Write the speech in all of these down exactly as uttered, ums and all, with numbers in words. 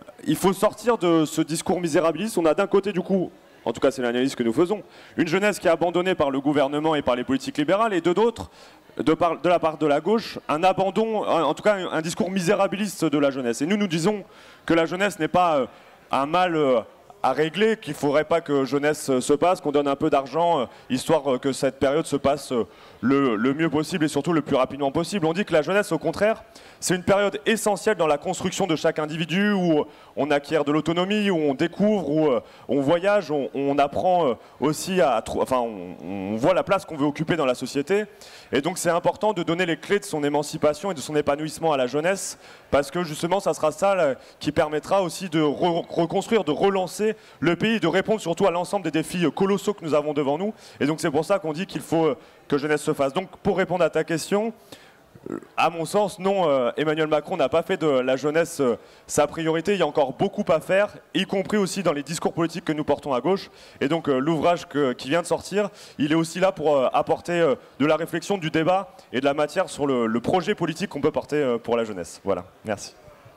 il faut sortir de ce discours misérabiliste. On a d'un côté, du coup, en tout cas c'est l'analyse que nous faisons, une jeunesse qui est abandonnée par le gouvernement et par les politiques libérales, et de d'autres, de, par, de la part de la gauche, un abandon, en tout cas un, un discours misérabiliste de la jeunesse. Et nous, nous disons que la jeunesse n'est pas euh, un mal euh, à régler, qu'il ne faudrait pas que jeunesse euh, se passe, qu'on donne un peu d'argent, euh, histoire euh, que cette période se passe euh, le, le mieux possible et surtout le plus rapidement possible. On dit que la jeunesse, au contraire, c'est une période essentielle dans la construction de chaque individu, où on acquiert de l'autonomie, où on découvre, où on voyage, on, on apprend aussi à... Enfin, on, on voit la place qu'on veut occuper dans la société. Et donc c'est important de donner les clés de son émancipation et de son épanouissement à la jeunesse, parce que justement, ça sera ça là, qui permettra aussi de re reconstruire, de relancer le pays, de répondre surtout à l'ensemble des défis colossaux que nous avons devant nous. Et donc c'est pour ça qu'on dit qu'il faut que jeunesse se fasse. Donc pour répondre à ta question, à mon sens, non, euh, Emmanuel Macron n'a pas fait de la jeunesse euh, sa priorité. Il y a encore beaucoup à faire, y compris aussi dans les discours politiques que nous portons à gauche. Et donc euh, l'ouvrage qui vient de sortir, il est aussi là pour euh, apporter euh, de la réflexion, du débat et de la matière sur le, le projet politique qu'on peut porter euh, pour la jeunesse. Voilà, merci.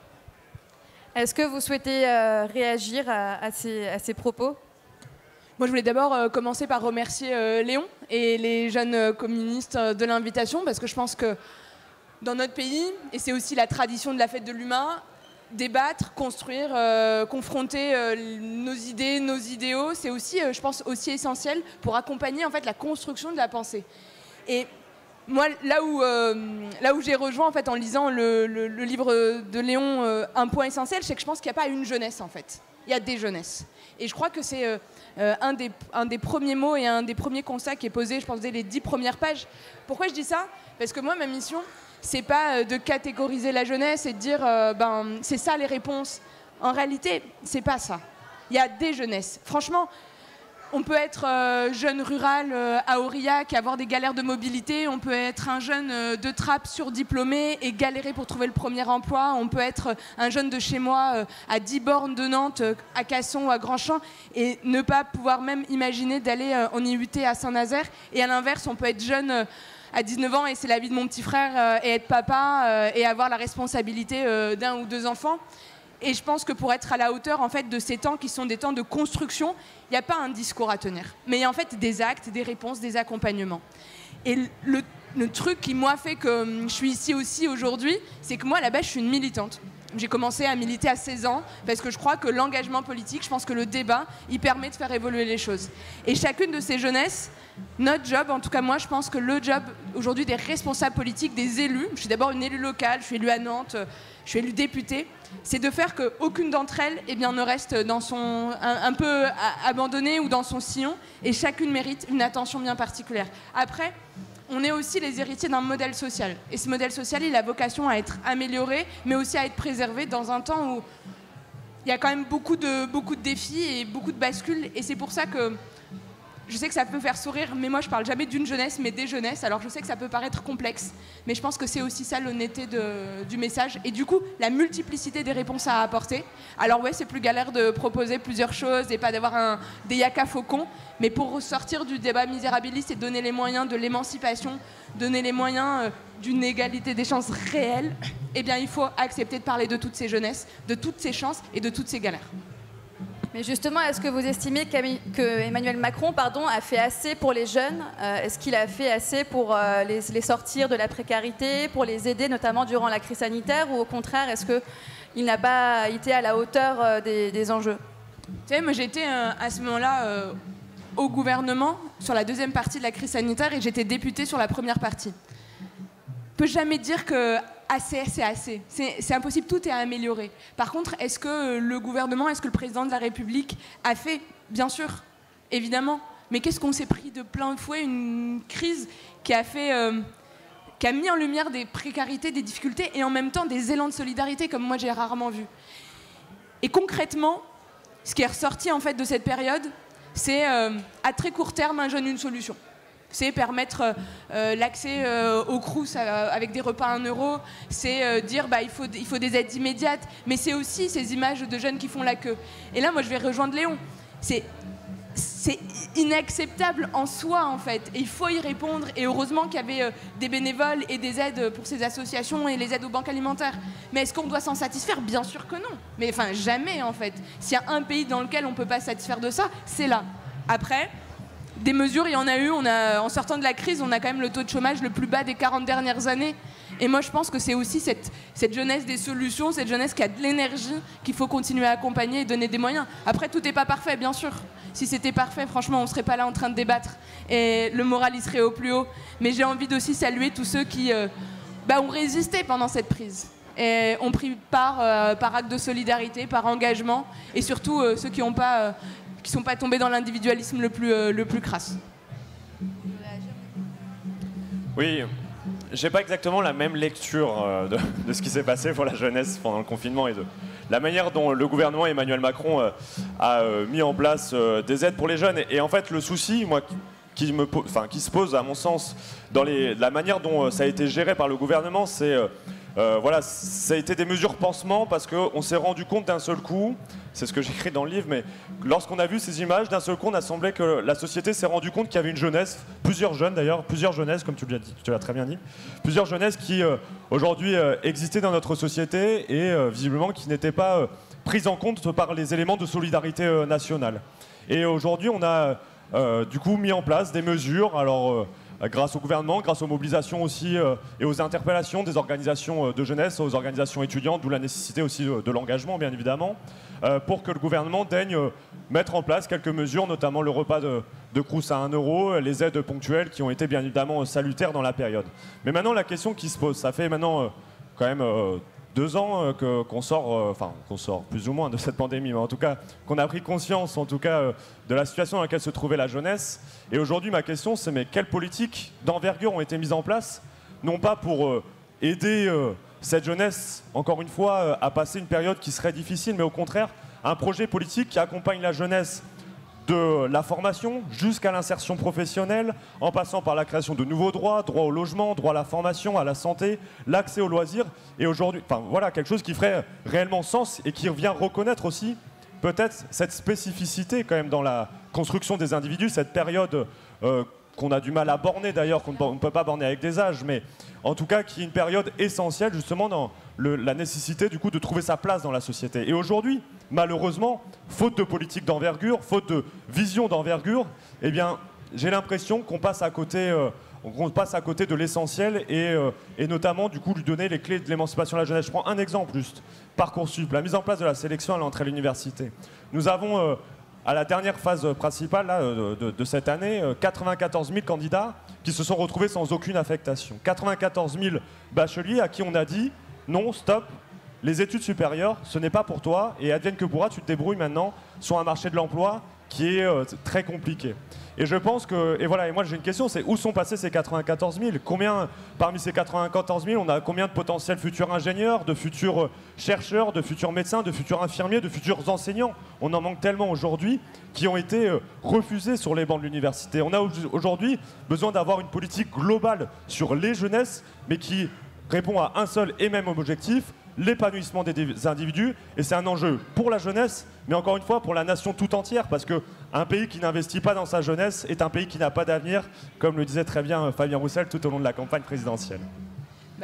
Est-ce que vous souhaitez euh, réagir à, à, ces, à ces propos ? Moi, je voulais d'abord euh, commencer par remercier euh, Léon et les jeunes euh, communistes euh, de l'invitation, parce que je pense que dans notre pays, et c'est aussi la tradition de la fête de l'humain, débattre, construire, euh, confronter euh, nos idées, nos idéaux, c'est aussi, euh, je pense, aussi essentiel pour accompagner en fait la construction de la pensée. Et moi, là où, euh, là où j'ai rejoint en fait en lisant le, le, le livre de Léon, euh, un point essentiel, c'est que je pense qu'il n'y a pas une jeunesse en fait. Il y a des jeunesses. Et je crois que c'est euh, euh, un, des, un des premiers mots et un des premiers constats qui est posé, je pense, dès les dix premières pages. Pourquoi je dis ça? Parce que moi, ma mission, c'est pas de catégoriser la jeunesse et de dire euh, ben c'est ça les réponses. En réalité, c'est pas ça. Il y a des jeunesses. Franchement, on peut être euh, jeune rural euh, à Aurillac et avoir des galères de mobilité. On peut être un jeune euh, de Trappes surdiplômé et galérer pour trouver le premier emploi. On peut être un jeune de chez moi euh, à dix bornes de Nantes, euh, à Casson ou à Grandchamp, et ne pas pouvoir même imaginer d'aller euh, en I U T à Saint-Nazaire. Et à l'inverse, on peut être jeune euh, à dix-neuf ans et c'est la vie de mon petit frère euh, et être papa euh, et avoir la responsabilité euh, d'un ou deux enfants. Et je pense que pour être à la hauteur en fait, de ces temps qui sont des temps de construction, il n'y a pas un discours à tenir, mais il y a en fait des actes, des réponses, des accompagnements. Et le, le truc qui moi fait que hum, je suis ici aussi aujourd'hui, c'est que moi à la base je suis une militante. J'ai commencé à militer à seize ans parce que je crois que l'engagement politique, je pense que le débat, il permet de faire évoluer les choses. Et chacune de ces jeunesses, notre job, en tout cas moi je pense que le job aujourd'hui des responsables politiques, des élus, je suis d'abord une élue locale, je suis élue à Nantes, je suis élue députée, c'est de faire qu'aucune d'entre elles eh bien, ne reste dans son, un, un peu abandonnée ou dans son sillon, et chacune mérite une attention bien particulière. Après, on est aussi les héritiers d'un modèle social. Et ce modèle social, il a vocation à être amélioré, mais aussi à être préservé dans un temps où il y a quand même beaucoup de, beaucoup de défis et beaucoup de bascules. Et c'est pour ça que je sais que ça peut faire sourire, mais moi je parle jamais d'une jeunesse, mais des jeunesses. Alors je sais que ça peut paraître complexe, mais je pense que c'est aussi ça l'honnêteté du message. Et du coup, la multiplicité des réponses à apporter. Alors ouais, c'est plus galère de proposer plusieurs choses et pas d'avoir un, des yaka faucons, mais pour sortir du débat misérabiliste et donner les moyens de l'émancipation, donner les moyens euh, d'une égalité des chances réelle, eh bien il faut accepter de parler de toutes ces jeunesses, de toutes ces chances et de toutes ces galères. Mais justement, est-ce que vous estimez qu'Emmanuel Macron pardon, a fait assez pour les jeunes? euh, Est-ce qu'il a fait assez pour euh, les, les sortir de la précarité, pour les aider notamment durant la crise sanitaire, ou au contraire, est-ce qu'il n'a pas été à la hauteur euh, des, des enjeux? Tu sais, moi j'étais euh, à ce moment-là euh, au gouvernement sur la deuxième partie de la crise sanitaire et j'étais députée sur la première partie. On ne peut jamais dire que assez, c'est assez. C'est impossible, tout est à améliorer. Par contre, est-ce que le gouvernement, est-ce que le président de la République a fait? Bien sûr, évidemment. Mais qu'est-ce qu'on s'est pris de plein fouet, une crise qui a fait... Euh, qui a mis en lumière des précarités, des difficultés et en même temps des élans de solidarité comme moi j'ai rarement vu. Et concrètement, ce qui est ressorti en fait de cette période, c'est euh, à très court terme un jeune, une solution. C'est permettre euh, l'accès euh, au Crous euh, avec des repas à un euro, c'est euh, dire bah, il faut, il faut des aides immédiates, mais c'est aussi ces images de jeunes qui font la queue. Et là, moi, je vais rejoindre Léon. C'est c'est inacceptable en soi, en fait. Et il faut y répondre. Et heureusement qu'il y avait euh, des bénévoles et des aides pour ces associations et les aides aux banques alimentaires. Mais est-ce qu'on doit s'en satisfaire? Bien sûr que non. Mais enfin, jamais, en fait. S'il y a un pays dans lequel on ne peut pas se satisfaire de ça, c'est là. Après, des mesures, il y en a eu. On a, en sortant de la crise, on a quand même le taux de chômage le plus bas des quarante dernières années. Et moi, je pense que c'est aussi cette, cette jeunesse des solutions, cette jeunesse qui a de l'énergie qu'il faut continuer à accompagner et donner des moyens. Après, tout n'est pas parfait, bien sûr. Si c'était parfait, franchement, on ne serait pas là en train de débattre. Et le moral, il serait au plus haut. Mais j'ai envie d'aussi saluer tous ceux qui euh, bah, ont résisté pendant cette prise. Et ont pris part euh, par acte de solidarité, par engagement. Et surtout, euh, ceux qui ne euh, sont pas tombés dans l'individualisme le plus, euh, le plus crasse. Oui. J'ai pas exactement la même lecture euh, de, de ce qui s'est passé pour la jeunesse pendant le confinement et de la manière dont le gouvernement Emmanuel Macron euh, a euh, mis en place euh, des aides pour les jeunes. Et, et en fait, le souci, moi, qui, me, enfin, qui se pose à mon sens dans les, la manière dont euh, ça a été géré par le gouvernement, c'est euh, euh, voilà, ça a été des mesures pansement parce qu'on s'est rendu compte d'un seul coup. C'est ce que j'écris dans le livre, mais lorsqu'on a vu ces images, d'un seul coup, on a semblé que la société s'est rendu compte qu'il y avait une jeunesse, plusieurs jeunes d'ailleurs, plusieurs jeunesses, comme tu l'as dit, tu l'as très bien dit, plusieurs jeunesses qui euh, aujourd'hui euh, existaient dans notre société et euh, visiblement qui n'étaient pas euh, prises en compte par les éléments de solidarité euh, nationale. Et aujourd'hui, on a euh, du coup mis en place des mesures, alors euh, grâce au gouvernement, grâce aux mobilisations aussi euh, et aux interpellations des organisations euh, de jeunesse, aux organisations étudiantes, d'où la nécessité aussi de, de l'engagement, bien évidemment. Euh, pour que le gouvernement daigne euh, mettre en place quelques mesures, notamment le repas de, de Crous à un euro, les aides ponctuelles qui ont été bien évidemment salutaires dans la période. Mais maintenant, la question qui se pose, ça fait maintenant euh, quand même euh, deux ans euh, que, qu'on sort, euh, enfin qu'on sort plus ou moins de cette pandémie, mais en tout cas qu'on a pris conscience en tout cas euh, de la situation dans laquelle se trouvait la jeunesse. Et aujourd'hui, ma question, c'est mais quelles politiques d'envergure ont été mises en place, non pas pour euh, aider euh, cette jeunesse, encore une fois, a passé une période qui serait difficile, mais au contraire, un projet politique qui accompagne la jeunesse de la formation jusqu'à l'insertion professionnelle, en passant par la création de nouveaux droits, droit au logement, droit à la formation, à la santé, l'accès aux loisirs, et aujourd'hui, enfin voilà, quelque chose qui ferait réellement sens et qui vient reconnaître aussi peut-être cette spécificité quand même dans la construction des individus, cette période euh, qu'on a du mal à borner d'ailleurs, qu'on ne peut pas borner avec des âges, mais en tout cas qui est une période essentielle justement dans le, la nécessité du coup de trouver sa place dans la société. Et aujourd'hui, malheureusement, faute de politique d'envergure, faute de vision d'envergure, eh bien, j'ai l'impression qu'on passe à côté, euh, on passe à côté de l'essentiel et, euh, et notamment du coup lui donner les clés de l'émancipation de la jeunesse. Je prends un exemple juste, Parcoursup, la mise en place de la sélection à l'entrée à l'université. Nous avons euh, à la dernière phase principale là, de, de, de cette année, quatre-vingt-quatorze mille candidats qui se sont retrouvés sans aucune affectation. quatre-vingt-quatorze mille bacheliers à qui on a dit non, stop, les études supérieures, ce n'est pas pour toi et advienne que pourra, tu te débrouilles maintenant sur un marché de l'emploi qui est euh, très compliqué. Et je pense que, et voilà, et moi j'ai une question, c'est où sont passés ces quatre-vingt-quatorze mille? Combien, parmi ces quatre-vingt-quatorze mille, on a combien de potentiels futurs ingénieurs, de futurs chercheurs, de futurs médecins, de futurs infirmiers, de futurs enseignants? On en manque tellement aujourd'hui qui ont été euh, refusés sur les bancs de l'université. On a aujourd'hui besoin d'avoir une politique globale sur les jeunesses, mais qui répond à un seul et même objectif, l'épanouissement des individus, et c'est un enjeu pour la jeunesse, mais encore une fois pour la nation tout entière, parce qu'un pays qui n'investit pas dans sa jeunesse est un pays qui n'a pas d'avenir, comme le disait très bien Fabien Roussel tout au long de la campagne présidentielle. Bah,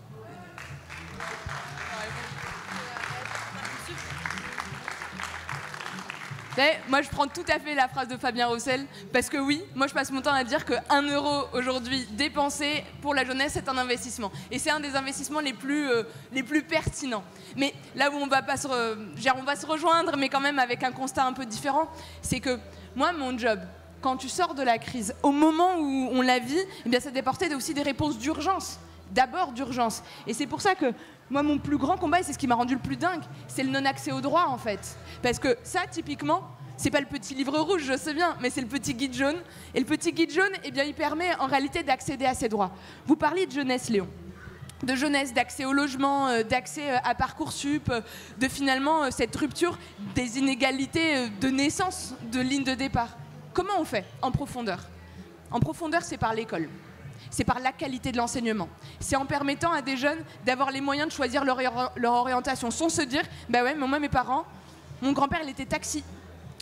moi, je prends tout à fait la phrase de Fabien Roussel, parce que oui, moi, je passe mon temps à dire qu'un euro aujourd'hui dépensé pour la jeunesse, c'est un investissement. Et c'est un des investissements les plus, euh, les plus pertinents. Mais là où on va, pas se re... Genre, on va se rejoindre, mais quand même avec un constat un peu différent, c'est que moi, mon job, quand tu sors de la crise, au moment où on la vit, eh bien, c'est d'apporter aussi des réponses d'urgence. D'abord d'urgence. Et c'est pour ça que moi, mon plus grand combat, et c'est ce qui m'a rendu le plus dingue, c'est le non-accès au droit, en fait. Parce que ça, typiquement, c'est pas le petit livre rouge, je sais bien, mais c'est le petit guide jaune. Et le petit guide jaune, eh bien, il permet en réalité d'accéder à ces droits. Vous parliez de jeunesse, Léon. De jeunesse, d'accès au logement, euh, d'accès euh, à Parcoursup, euh, de finalement euh, cette rupture des inégalités euh, de naissance, de ligne de départ. Comment on fait en profondeur? En profondeur, c'est par l'école. C'est par la qualité de l'enseignement. C'est en permettant à des jeunes d'avoir les moyens de choisir leur, leur orientation, sans se dire, bah ouais, mais moi, mes parents, mon grand-père, il était taxi.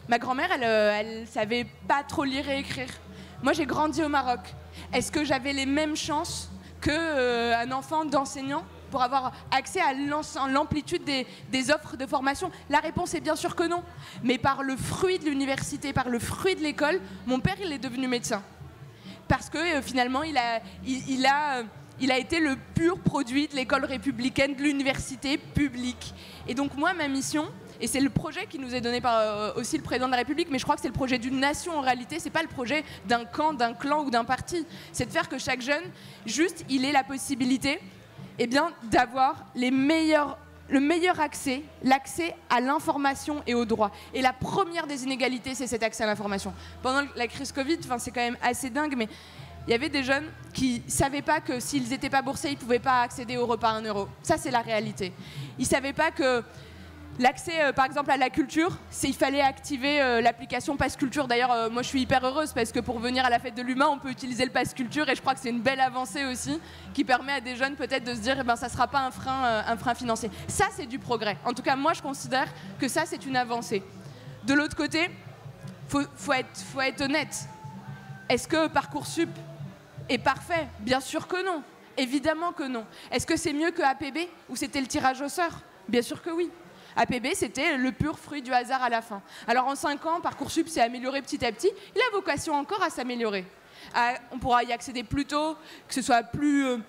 Ma grand-mère, elle, euh, elle savait pas trop lire et écrire. Moi, j'ai grandi au Maroc. Est-ce que j'avais les mêmes chances qu'un euh, enfant d'enseignant pour avoir accès à l'amplitude des, des offres de formation? La réponse est bien sûr que non. Mais par le fruit de l'université, par le fruit de l'école, mon père, il est devenu médecin. Parce que euh, finalement, il a, il, il, a, euh, il a été le pur produit de l'école républicaine, de l'université publique. Et donc moi, ma mission, et c'est le projet qui nous est donné par euh, aussi le président de la République, mais je crois que c'est le projet d'une nation en réalité, c'est pas le projet d'un camp, d'un clan ou d'un parti. C'est de faire que chaque jeune, juste, il ait la possibilité eh bien, d'avoir les meilleurs, le meilleur accès, l'accès à l'information et au droit. Et la première des inégalités, c'est cet accès à l'information. Pendant la crise Covid, c'est quand même assez dingue, mais il y avait des jeunes qui ne savaient pas que s'ils n'étaient pas boursiers, ils ne pouvaient pas accéder au repas à un euro. Ça, c'est la réalité. Ils ne savaient pas que l'accès, euh, par exemple, à la culture, c'est il fallait activer euh, l'application Pass Culture. D'ailleurs, euh, moi, je suis hyper heureuse parce que pour venir à la fête de l'humain, on peut utiliser le Pass Culture et je crois que c'est une belle avancée aussi qui permet à des jeunes peut-être de se dire, eh ben, ça ne sera pas un frein, euh, un frein financier. Ça, c'est du progrès. En tout cas, moi, je considère que ça, c'est une avancée. De l'autre côté, faut, faut être, faut être honnête. Est-ce que Parcoursup est parfait? Bien sûr que non. Évidemment que non. Est-ce que c'est mieux que A P B où c'était le tirage au sort? Bien sûr que oui. A P B, c'était le pur fruit du hasard à la fin. Alors en cinq ans, Parcoursup s'est amélioré petit à petit. Il a vocation encore à s'améliorer. On pourra y accéder plus tôt, que ce soit plus, euh,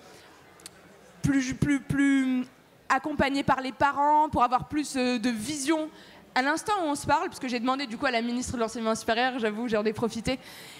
plus, plus, plus accompagné par les parents, pour avoir plus euh, de vision. À l'instant où on se parle, parce que j'ai demandé du coup à la ministre de l'Enseignement supérieur, j'avoue, j'en ai profité,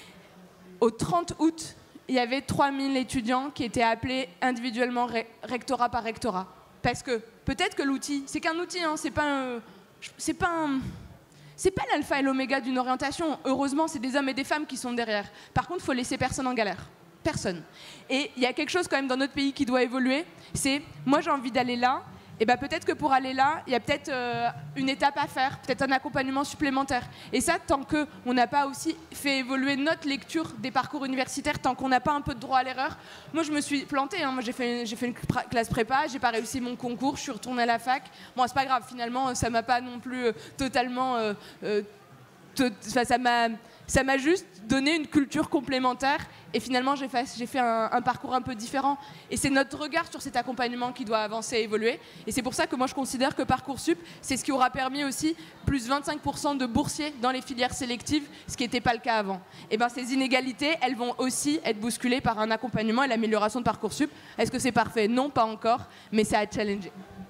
au trente août, il y avait trois mille étudiants qui étaient appelés individuellement rectorat par rectorat. Parce que peut-être que l'outil, c'est qu'un outil, hein, c'est pas un, c'est pas un, c'est pas l'alpha et l'oméga d'une orientation. Heureusement, c'est des hommes et des femmes qui sont derrière. Par contre, il faut laisser personne en galère. Personne. Et il y a quelque chose quand même dans notre pays qui doit évoluer. C'est, moi j'ai envie d'aller là. Et ben peut-être que pour aller là, il y a peut-être euh, une étape à faire, peut-être un accompagnement supplémentaire. Et ça, tant qu'on n'a pas aussi fait évoluer notre lecture des parcours universitaires, tant qu'on n'a pas un peu de droit à l'erreur. Moi, je me suis plantée. Hein. Moi, j'ai fait, j'ai fait une classe prépa, j'ai pas réussi mon concours, je suis retournée à la fac. Bon, c'est pas grave. Finalement, ça m'a pas non plus euh, totalement. Euh, euh, to- ça m'a. Ça m'a juste donné une culture complémentaire et finalement j'ai fait, j'ai fait un, un parcours un peu différent. Et c'est notre regard sur cet accompagnement qui doit avancer et évoluer. Et c'est pour ça que moi je considère que Parcoursup, c'est ce qui aura permis aussi plus vingt-cinq pour cent de boursiers dans les filières sélectives, ce qui n'était pas le cas avant. Et bien ces inégalités, elles vont aussi être bousculées par un accompagnement et l'amélioration de Parcoursup. Est-ce que c'est parfait? Non, pas encore, mais ça a challengé.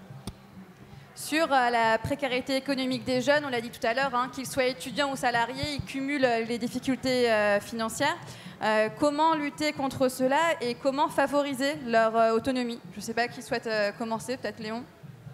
Sur euh, la précarité économique des jeunes, on l'a dit tout à l'heure, hein, qu'ils soient étudiants ou salariés, ils cumulent euh, les difficultés euh, financières. Euh, comment lutter contre cela et comment favoriser leur euh, autonomie? Je ne sais pas qui souhaite euh, commencer, peut-être Léon.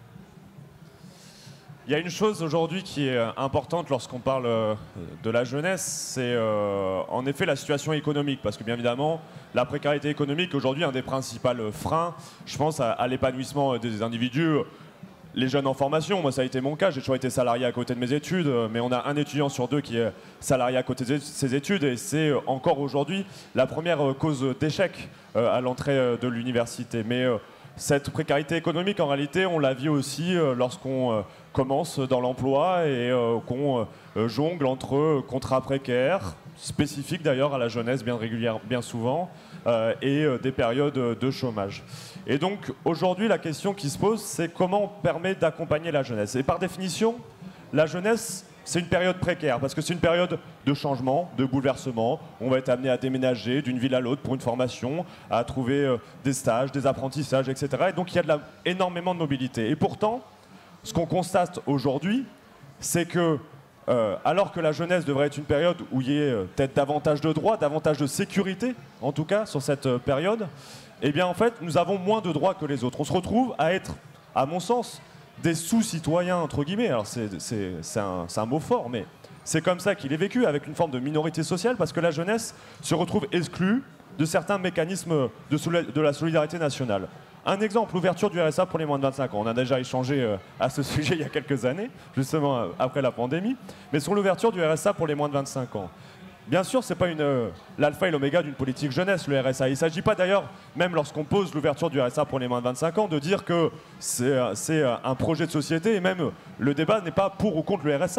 Il y a une chose aujourd'hui qui est importante lorsqu'on parle euh, de la jeunesse, c'est euh, en effet la situation économique. Parce que bien évidemment, la précarité économique, aujourd'hui, un des principaux freins, je pense, à, à l'épanouissement des individus. Les jeunes en formation, moi ça a été mon cas, j'ai toujours été salarié à côté de mes études, mais on a un étudiant sur deux qui est salarié à côté de ses études et c'est encore aujourd'hui la première cause d'échec à l'entrée de l'université. Mais cette précarité économique, en réalité, on la vit aussi lorsqu'on commence dans l'emploi et qu'on jongle entre contrats précaires, spécifiques d'ailleurs à la jeunesse bien régulière, bien souvent, et des périodes de chômage. Et donc aujourd'hui la question qui se pose, c'est comment on permet d'accompagner la jeunesse. Et par définition, la jeunesse, c'est une période précaire, parce que c'est une période de changement, de bouleversement. On va être amené à déménager d'une ville à l'autre pour une formation, à trouver euh, des stages, des apprentissages, et cetera. Et donc il y a de la, énormément de mobilité. Et pourtant, ce qu'on constate aujourd'hui, c'est que euh, alors que la jeunesse devrait être une période où il y ait euh, peut-être davantage de droits, davantage de sécurité, en tout cas sur cette euh, période, eh bien en fait, nous avons moins de droits que les autres. On se retrouve à être, à mon sens, des sous-citoyens, entre guillemets. Alors c'est, c'est, c'est, un, c'est un mot fort, mais c'est comme ça qu'il est vécu, avec une forme de minorité sociale, parce que la jeunesse se retrouve exclue de certains mécanismes de, soli- de la solidarité nationale. Un exemple, l'ouverture du R S A pour les moins de vingt-cinq ans. On a déjà échangé euh, à ce sujet il y a quelques années, justement euh, après la pandémie. Mais sur l'ouverture du R S A pour les moins de vingt-cinq ans, bien sûr, ce n'est pas une, euh, l'alpha et l'oméga d'une politique jeunesse, le R S A. Il ne s'agit pas d'ailleurs, même lorsqu'on pose l'ouverture du R S A pour les moins de vingt-cinq ans, de dire que c'est, euh, c'est un projet de société. Et même, le débat n'est pas pour ou contre le R S A.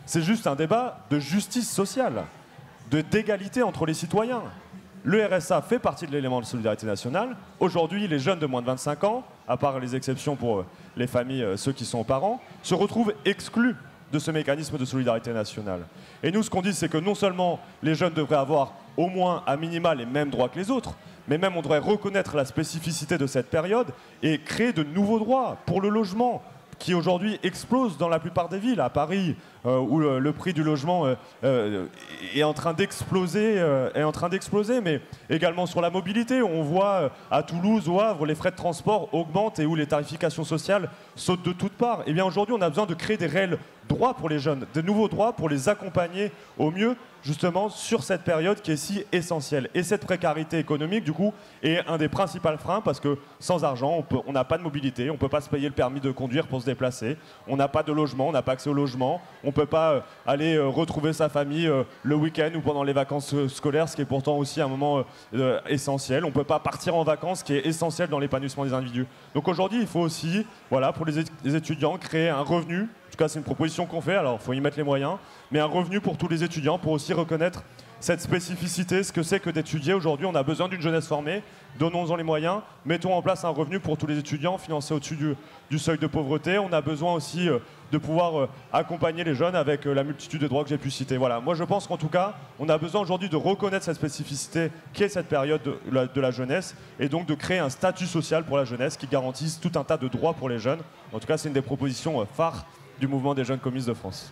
c'est juste un débat de justice sociale, de d'égalité entre les citoyens. Le R S A fait partie de l'élément de solidarité nationale. Aujourd'hui, les jeunes de moins de vingt-cinq ans, à part les exceptions pour les familles, ceux qui sont parents, se retrouvent exclus de ce mécanisme de solidarité nationale. Et nous, ce qu'on dit, c'est que non seulement les jeunes devraient avoir au moins à minima les mêmes droits que les autres, mais même on devrait reconnaître la spécificité de cette période et créer de nouveaux droits pour le logement, qui aujourd'hui explose dans la plupart des villes. À Paris, euh, où le, le prix du logement euh, euh, est en train d'exploser, euh, est en train d'exploser, mais également sur la mobilité. On voit euh, à Toulouse, au Havre, les frais de transport augmentent et où les tarifications sociales sautent de toutes parts. Et bien aujourd'hui, on a besoin de créer des réels droits pour les jeunes, de nouveaux droits pour les accompagner au mieux, justement, sur cette période qui est si essentielle. Et cette précarité économique, du coup, est un des principaux freins, parce que sans argent, on n'a pas de mobilité, on ne peut pas se payer le permis de conduire pour se déplacer, on n'a pas de logement, on n'a pas accès au logement, on ne peut pas euh, aller euh, retrouver sa famille euh, le week-end ou pendant les vacances euh, scolaires, ce qui est pourtant aussi un moment euh, essentiel. On ne peut pas partir en vacances, ce qui est essentiel dans l'épanouissement des individus. Donc aujourd'hui, il faut aussi, voilà, pour les, les étudiants, créer un revenu. En tout cas, c'est une proposition qu'on fait, alors il faut y mettre les moyens, mais un revenu pour tous les étudiants, pour aussi reconnaître cette spécificité, ce que c'est que d'étudier. Aujourd'hui, on a besoin d'une jeunesse formée, donnons-en les moyens, mettons en place un revenu pour tous les étudiants, financé au-dessus du, du seuil de pauvreté. On a besoin aussi euh, de pouvoir euh, accompagner les jeunes avec euh, la multitude de droits que j'ai pu citer. Voilà. Moi, je pense qu'en tout cas, on a besoin aujourd'hui de reconnaître cette spécificité qui est cette période de la, de la jeunesse, et donc de créer un statut social pour la jeunesse qui garantisse tout un tas de droits pour les jeunes. En tout cas, c'est une des propositions euh, phares du mouvement des jeunes communistes de France.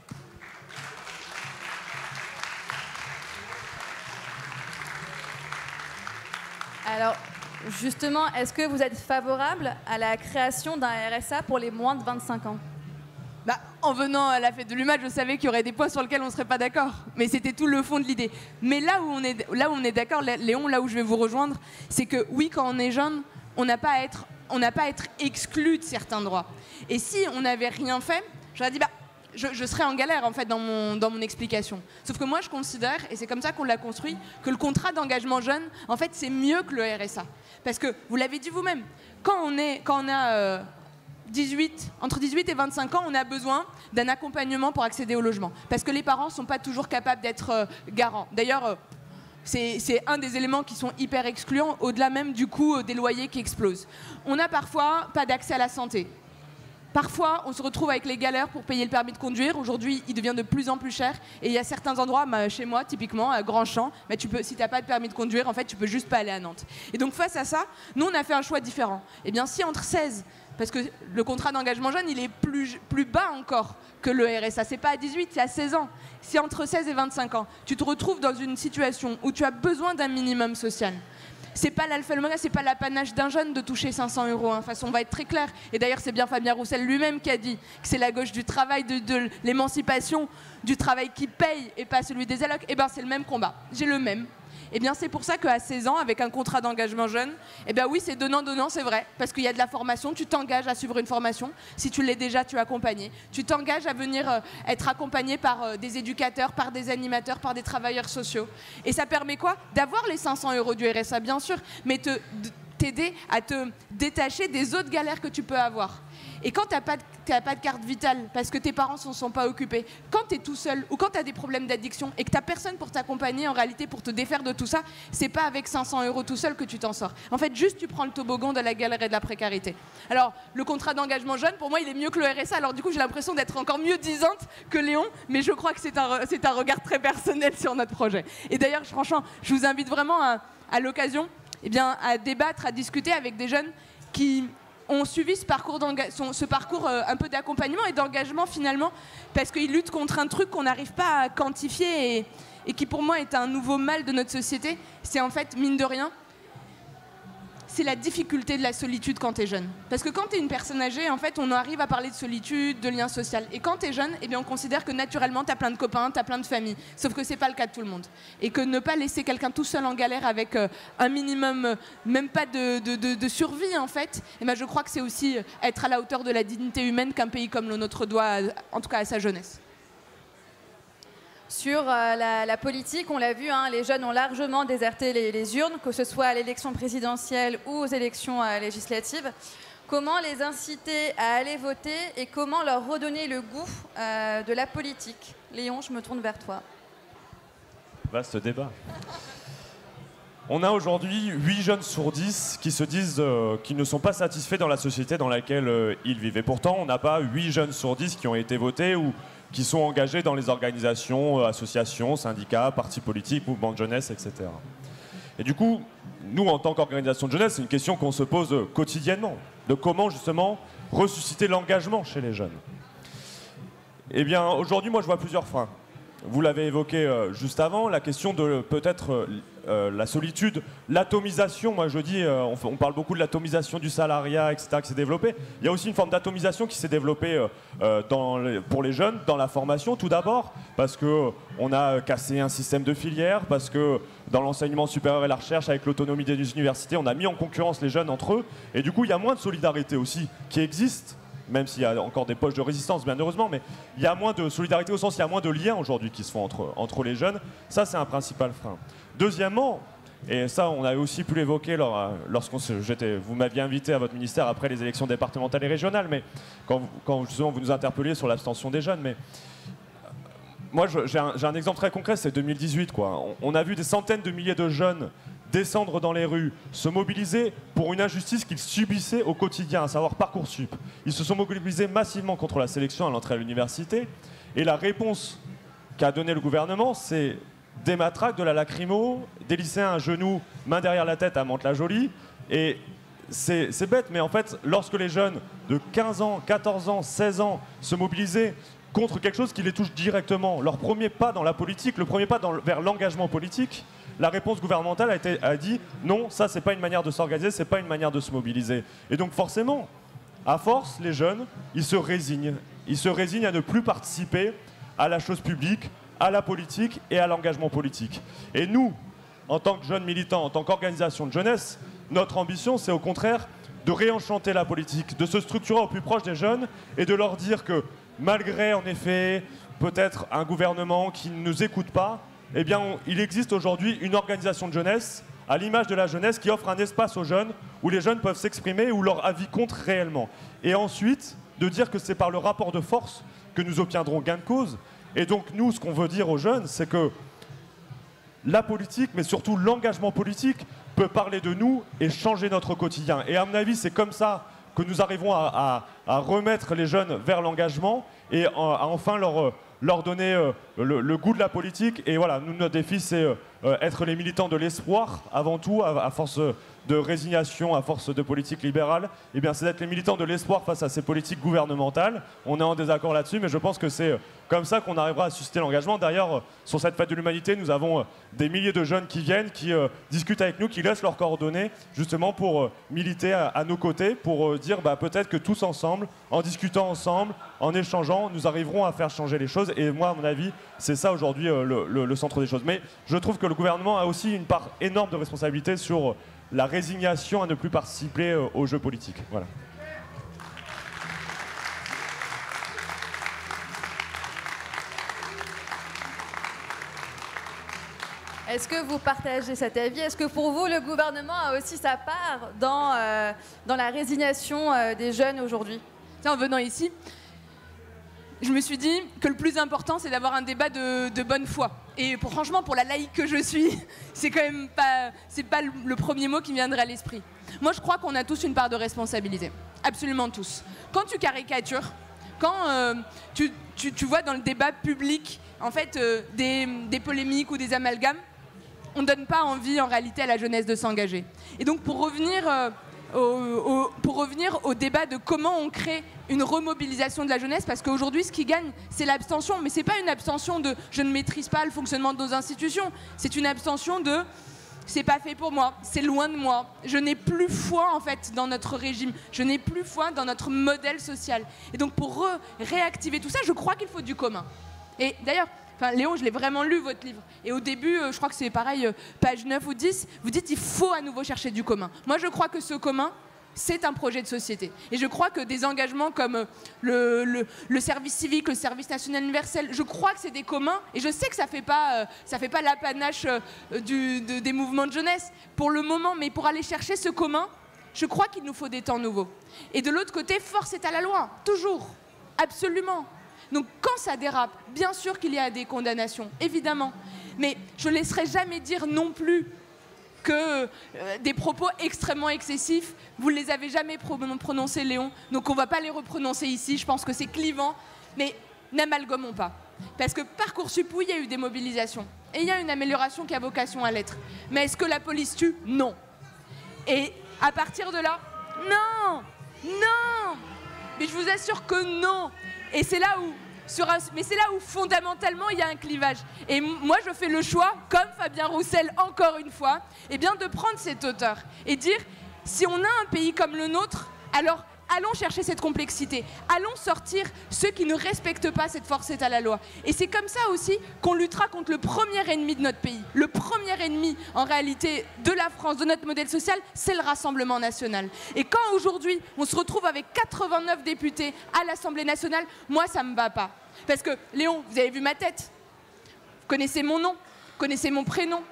Alors, justement, est-ce que vous êtes favorable à la création d'un R S A pour les moins de vingt-cinq ans? Bah, en venant à la fête de l'U M A, je savais qu'il y aurait des points sur lesquels on ne serait pas d'accord. Mais c'était tout le fond de l'idée. Mais là où on est, là où on est d'accord, Léon, là où je vais vous rejoindre, c'est que oui, quand on est jeune, on n'a pas à être, on n'a pas à être exclu de certains droits. Et si on n'avait rien fait, j'aurais dit, bah, je, je serais en galère en fait dans mon, dans mon explication. Sauf que moi, je considère, et c'est comme ça qu'on l'a construit, que le contrat d'engagement jeune, en fait, c'est mieux que le R S A. Parce que, vous l'avez dit vous-même, quand on, est, quand on a euh, dix-huit, entre dix-huit et vingt-cinq ans, on a besoin d'un accompagnement pour accéder au logement. Parce que les parents ne sont pas toujours capables d'être euh, garants. D'ailleurs, euh, c'est, c'est un des éléments qui sont hyper excluants, au-delà même du coût euh, des loyers qui explosent. On n'a parfois pas d'accès à la santé. Parfois, on se retrouve avec les galères pour payer le permis de conduire. Aujourd'hui, il devient de plus en plus cher. Et il y a certains endroits, bah, chez moi, typiquement, à Grandchamp, bah, tu peux, si tu n'as pas de permis de conduire, en fait, tu peux juste pas aller à Nantes. Et donc, face à ça, nous, on a fait un choix différent. Eh bien, si entre seize, parce que le contrat d'engagement jeune, il est plus, plus bas encore que le R S A. C'est pas à dix-huit, c'est à seize ans. Si entre seize et vingt-cinq ans, tu te retrouves dans une situation où tu as besoin d'un minimum social, c'est pas l'alpha et l'oméga, c'est pas l'apanage d'un jeune de toucher cinq cents euros. Hein. De toute façon, on va être très clair. Et d'ailleurs, c'est bien Fabien Roussel lui-même qui a dit que c'est la gauche du travail, de, de l'émancipation, du travail qui paye et pas celui des allocs. Eh bien, c'est le même combat. J'ai le même. Eh bien, c'est pour ça qu'à seize ans, avec un contrat d'engagement jeune, eh bien oui, c'est donnant-donnant, c'est vrai. Parce qu'il y a de la formation, tu t'engages à suivre une formation. Si tu l'es déjà, tu es accompagné. Tu t'engages à venir euh, être accompagné par euh, des éducateurs, par des animateurs, par des travailleurs sociaux. Et ça permet quoi? D'avoir les cinq cents euros du R S A, bien sûr, mais te, t'aider à te détacher des autres galères que tu peux avoir. Et quand tu n'as pas, pas de carte vitale, parce que tes parents ne s'en sont pas occupés, quand tu es tout seul ou quand tu as des problèmes d'addiction et que tu n'as personne pour t'accompagner, en réalité, pour te défaire de tout ça, c'est pas avec cinq cents euros tout seul que tu t'en sors. En fait, juste tu prends le toboggan de la galère et de la précarité. Alors, le contrat d'engagement jeune, pour moi, il est mieux que le R S A. Alors du coup, j'ai l'impression d'être encore mieux disante que Léon, mais je crois que c'est un, c'est un regard très personnel sur notre projet. Et d'ailleurs, franchement, je vous invite vraiment à, à l'occasion eh bien, à débattre, à discuter avec des jeunes qui ont suivi ce parcours, ce parcours euh, un peu d'accompagnement et d'engagement finalement, parce qu'ils luttent contre un truc qu'on n'arrive pas à quantifier et, et qui pour moi est un nouveau mal de notre société. C'est en fait, mine de rien, c'est la difficulté de la solitude quand tu es jeune. Parce que quand tu es une personne âgée, en fait, on arrive à parler de solitude, de lien social. Et quand tu es jeune, eh bien, on considère que naturellement, tu as plein de copains, tu as plein de familles. Sauf que c'est pas le cas de tout le monde. Et que ne pas laisser quelqu'un tout seul en galère avec euh, un minimum, euh, même pas de, de, de, de survie, en fait, eh bien, je crois que c'est aussi être à la hauteur de la dignité humaine qu'un pays comme le nôtre doit, en tout cas à sa jeunesse. Sur euh, la, la politique, on l'a vu, hein, les jeunes ont largement déserté les, les urnes, que ce soit à l'élection présidentielle ou aux élections euh, législatives. Comment les inciter à aller voter et comment leur redonner le goût euh, de la politique? Léon, je me tourne vers toi. Vaste débat. On a aujourd'hui huit jeunes sur dix qui se disent euh, qu'ils ne sont pas satisfaits dans la société dans laquelle euh, ils vivent. Et pourtant, on n'a pas huit jeunes sur dix qui ont été votés ou qui sont engagés dans les organisations, euh, associations, syndicats, partis politiques, mouvements de jeunesse, et cetera. Et du coup, nous, en tant qu'organisation de jeunesse, c'est une question qu'on se pose quotidiennement, de comment justement ressusciter l'engagement chez les jeunes. Eh bien, aujourd'hui, moi, je vois plusieurs freins. Vous l'avez évoqué euh, juste avant, la question de peut-être euh, euh, la solitude, l'atomisation. Moi, je dis, euh, on, on parle beaucoup de l'atomisation du salariat, et cetera, qui s'est développée. Il y a aussi une forme d'atomisation qui s'est développée euh, euh, dans les, pour les jeunes, dans la formation, tout d'abord, parce qu'on a cassé un système de filières, parce que dans l'enseignement supérieur et la recherche, avec l'autonomie des universités, on a mis en concurrence les jeunes entre eux. Et du coup, il y a moins de solidarité aussi qui existe, même s'il y a encore des poches de résistance, bien heureusement, mais il y a moins de solidarité au sens, il y a moins de liens aujourd'hui qui se font entre, entre les jeunes. Ça, c'est un principal frein. Deuxièmement, et ça, on avait aussi pu l'évoquer lors, lorsqu'on j'étais, vous m'aviez invité à votre ministère après les élections départementales et régionales, mais quand, quand justement vous nous interpelliez sur l'abstention des jeunes, mais moi, j'ai un, j'ai un exemple très concret, c'est deux mille dix-huit, quoi. On, on a vu des centaines de milliers de jeunes descendre dans les rues, se mobiliser pour une injustice qu'ils subissaient au quotidien, à savoir Parcoursup. Ils se sont mobilisés massivement contre la sélection à l'entrée à l'université. Et la réponse qu'a donnée le gouvernement, c'est des matraques, de la lacrymo, des lycéens à genoux, main derrière la tête à Mantes-la-Jolie. Et c'est, c'est bête, mais en fait, lorsque les jeunes de quinze ans, quatorze ans, seize ans se mobilisaient contre quelque chose qui les touche directement, leur premier pas dans la politique, le premier pas dans, vers l'engagement politique, la réponse gouvernementale a, été, a dit non, ça c'est pas une manière de s'organiser, c'est pas une manière de se mobiliser. Et donc forcément, à force, les jeunes, ils se résignent. Ils se résignent à ne plus participer à la chose publique, à la politique et à l'engagement politique. Et nous, en tant que jeunes militants, en tant qu'organisation de jeunesse, notre ambition, c'est au contraire de réenchanter la politique, de se structurer au plus proche des jeunes et de leur dire que malgré, en effet, peut-être un gouvernement qui ne nous écoute pas, eh bien, on, il existe aujourd'hui une organisation de jeunesse, à l'image de la jeunesse, qui offre un espace aux jeunes où les jeunes peuvent s'exprimer, où leur avis compte réellement. Et ensuite, de dire que c'est par le rapport de force que nous obtiendrons gain de cause. Et donc, nous, ce qu'on veut dire aux jeunes, c'est que la politique, mais surtout l'engagement politique, peut parler de nous et changer notre quotidien. Et à mon avis, c'est comme ça que nous arriverons à, à, à remettre les jeunes vers l'engagement et à, à enfin leur, leur donner euh, le, le goût de la politique. Et voilà, nous, notre défi, c'est euh, être les militants de l'espoir, avant tout, à, à force de résignation, à force de politique libérale. Eh bien, c'est d'être les militants de l'espoir face à ces politiques gouvernementales. On est en désaccord là-dessus, mais je pense que c'est comme ça qu'on arrivera à susciter l'engagement. D'ailleurs, sur cette fête de l'humanité, nous avons des milliers de jeunes qui viennent, qui euh, discutent avec nous, qui laissent leurs coordonnées, justement pour euh, militer à, à nos côtés, pour euh, dire bah, peut-être que tous ensemble, en discutant ensemble, en échangeant, nous arriverons à faire changer les choses. Et moi, à mon avis, c'est ça aujourd'hui euh, le, le, le centre des choses. Mais je trouve que le gouvernement a aussi une part énorme de responsabilité sur euh, la résignation à ne plus participer euh, aux jeux politiques. Voilà. Est-ce que vous partagez cet avis? Est-ce que pour vous, le gouvernement a aussi sa part dans, euh, dans la résignation euh, des jeunes aujourd'hui? En venant ici, je me suis dit que le plus important, c'est d'avoir un débat de, de bonne foi. Et pour, franchement, pour la laïque que je suis, c'est quand même pas, c'est pas le premier mot qui me viendrait à l'esprit. Moi, je crois qu'on a tous une part de responsabilité. Absolument tous. Quand tu caricatures, quand euh, tu, tu, tu vois dans le débat public, en fait, euh, des, des polémiques ou des amalgames, on ne donne pas envie, en réalité, à la jeunesse de s'engager. Et donc, pour revenir... Euh, Au, au, pour revenir au débat de comment on crée une remobilisation de la jeunesse, parce qu'aujourd'hui, ce qui gagne, c'est l'abstention. Mais ce n'est pas une abstention de « je ne maîtrise pas le fonctionnement de nos institutions ». C'est une abstention de « c'est pas fait pour moi, c'est loin de moi, je n'ai plus foi en fait dans notre régime, je n'ai plus foi dans notre modèle social ». Et donc, pour re réactiver tout ça, je crois qu'il faut du commun. Et d'ailleurs... Enfin, Léon, je l'ai vraiment lu, votre livre. Et au début, euh, je crois que c'est pareil, euh, page neuf ou dix, vous dites qu'il faut à nouveau chercher du commun. Moi, je crois que ce commun, c'est un projet de société. Et je crois que des engagements comme euh, le, le, le service civique, le service national universel, je crois que c'est des communs. Et je sais que ça ne fait pas, euh, ça fait pas l'apanage euh, du, de, des mouvements de jeunesse pour le moment. Mais pour aller chercher ce commun, je crois qu'il nous faut des temps nouveaux. Et de l'autre côté, force est à la loi, toujours, absolument. Donc quand ça dérape, bien sûr qu'il y a des condamnations, évidemment. Mais je ne laisserai jamais dire non plus que euh, des propos extrêmement excessifs, vous ne les avez jamais pro prononcés, Léon, donc on ne va pas les reprononcer ici, je pense que c'est clivant, mais n'amalgamons pas. Parce que Parcoursup, oui, il y a eu des mobilisations, et il y a une amélioration qui a vocation à l'être. Mais est-ce que la police tue? Non. Et à partir de là, non, non. Mais je vous assure que non. Et c'est là où... Sur un, mais c'est là où fondamentalement il y a un clivage. Et moi je fais le choix, comme Fabien Roussel encore une fois, eh bien, de prendre cette hauteur et dire si on a un pays comme le nôtre, alors allons chercher cette complexité, allons sortir ceux qui ne respectent pas cette force est à la loi. Et c'est comme ça aussi qu'on luttera contre le premier ennemi de notre pays. Le premier ennemi en réalité de la France, de notre modèle social, c'est le Rassemblement national. Et quand aujourd'hui on se retrouve avec quatre-vingt-neuf députés à l'Assemblée nationale, moi ça me va pas. Parce que, Léon, vous avez vu ma tête, vous connaissez mon nom, vous connaissez mon prénom.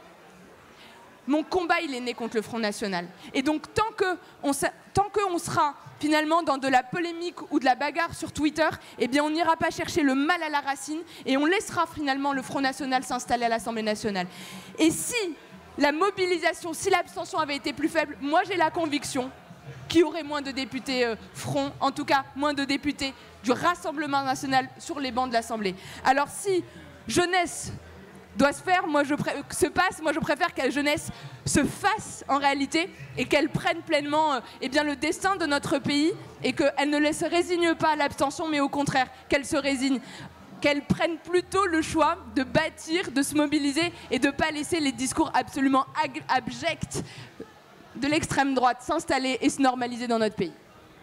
Mon combat, il est né contre le Front National. Et donc, tant qu'on tant qu'on sera finalement dans de la polémique ou de la bagarre sur Twitter, eh bien, on n'ira pas chercher le mal à la racine et on laissera finalement le Front National s'installer à l'Assemblée nationale. Et si la mobilisation, si l'abstention avait été plus faible, moi, j'ai la conviction qu'il y aurait moins de députés euh, Front, en tout cas, moins de députés du Rassemblement national sur les bancs de l'Assemblée. Alors si jeunesse doit se faire, moi je se passe, moi je préfère que la jeunesse se fasse en réalité et qu'elle prenne pleinement euh, eh bien, le destin de notre pays et qu'elle ne se résigne pas à l'abstention, mais au contraire, qu'elle se résigne, qu'elle prenne plutôt le choix de bâtir, de se mobiliser et de ne pas laisser les discours absolument abjects de l'extrême droite s'installer et se normaliser dans notre pays.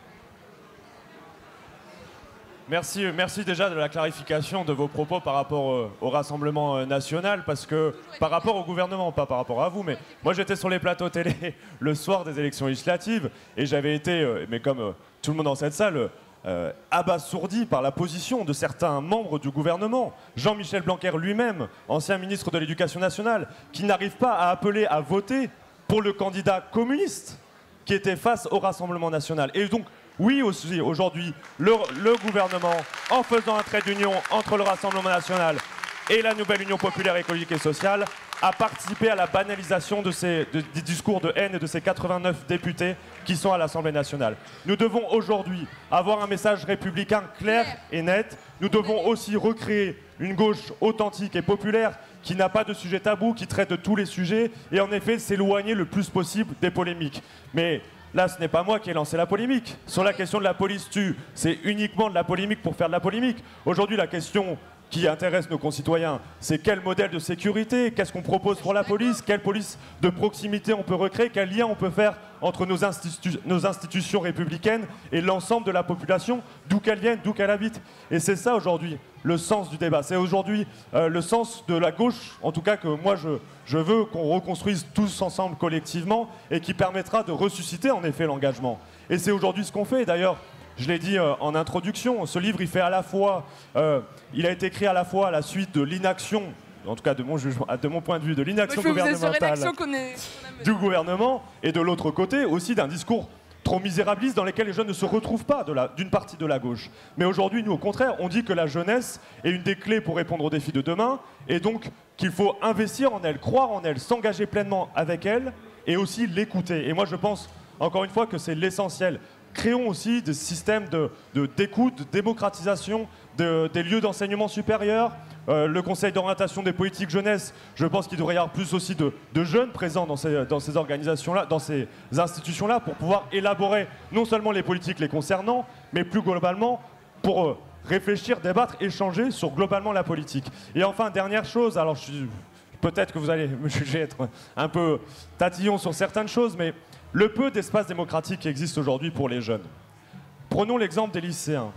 Merci, merci déjà de la clarification de vos propos par rapport euh, au Rassemblement euh, national, parce que par rapport au gouvernement, pas par rapport à vous, mais moi j'étais sur les plateaux télé le soir des élections législatives et j'avais été, euh, mais comme euh, tout le monde dans cette salle, euh, abasourdi par la position de certains membres du gouvernement. Jean-Michel Blanquer lui-même, ancien ministre de l'Éducation nationale, qui n'arrive pas à appeler à voter pour le candidat communiste qui était face au Rassemblement national. Et donc, oui, aussi, aujourd'hui, le, le gouvernement, en faisant un trait d'union entre le Rassemblement national et la nouvelle Union populaire écologique et sociale, a participé à la banalisation de ces, de, des discours de haine et de ces quatre-vingt-neuf députés qui sont à l'Assemblée nationale. Nous devons aujourd'hui avoir un message républicain clair et net. Nous devons aussi recréer une gauche authentique et populaire qui n'a pas de sujet tabou, qui traite de tous les sujets et en effet s'éloigner le plus possible des polémiques. Mais là, ce n'est pas moi qui ai lancé la polémique. Sur la question de la police tue, c'est uniquement de la polémique pour faire de la polémique. Aujourd'hui, la question qui intéresse nos concitoyens, c'est quel modèle de sécurité, qu'est-ce qu'on propose pour la police, quelle police de proximité on peut recréer, quel lien on peut faire entre nos, institu nos institutions républicaines et l'ensemble de la population, d'où qu'elle vienne, d'où qu'elle habite. Et c'est ça aujourd'hui le sens du débat. C'est aujourd'hui euh, le sens de la gauche, en tout cas que moi je, je veux qu'on reconstruise tous ensemble collectivement et qui permettra de ressusciter en effet l'engagement. Et c'est aujourd'hui ce qu'on fait. D'ailleurs, je l'ai dit euh, en introduction, ce livre il fait à la fois, euh, il a été écrit à la fois à la suite de l'inaction, en tout cas de mon jugement, de mon point de vue, de l'inaction gouvernementale qu'on est... du gouvernement, et de l'autre côté aussi d'un discours trop misérabiliste dans lequel les jeunes ne se retrouvent pas d'une partie de la gauche. Mais aujourd'hui, nous au contraire, on dit que la jeunesse est une des clés pour répondre aux défis de demain, et donc qu'il faut investir en elle, croire en elle, s'engager pleinement avec elle, et aussi l'écouter. Et moi je pense, encore une fois, que c'est l'essentiel. Créons aussi des systèmes de, de, d'écoute, de démocratisation de, des lieux d'enseignement supérieur. Euh, le Conseil d'orientation des politiques jeunesse, je pense qu'il devrait y avoir plus aussi de, de jeunes présents dans ces, dans ces organisations-là, dans ces institutions-là, pour pouvoir élaborer non seulement les politiques les concernant, mais plus globalement pour euh, réfléchir, débattre, échanger sur globalement la politique. Et enfin, dernière chose, alors je suis, peut-être que vous allez me juger être un peu tatillon sur certaines choses, mais le peu d'espace démocratique qui existe aujourd'hui pour les jeunes. Prenons l'exemple des lycéens.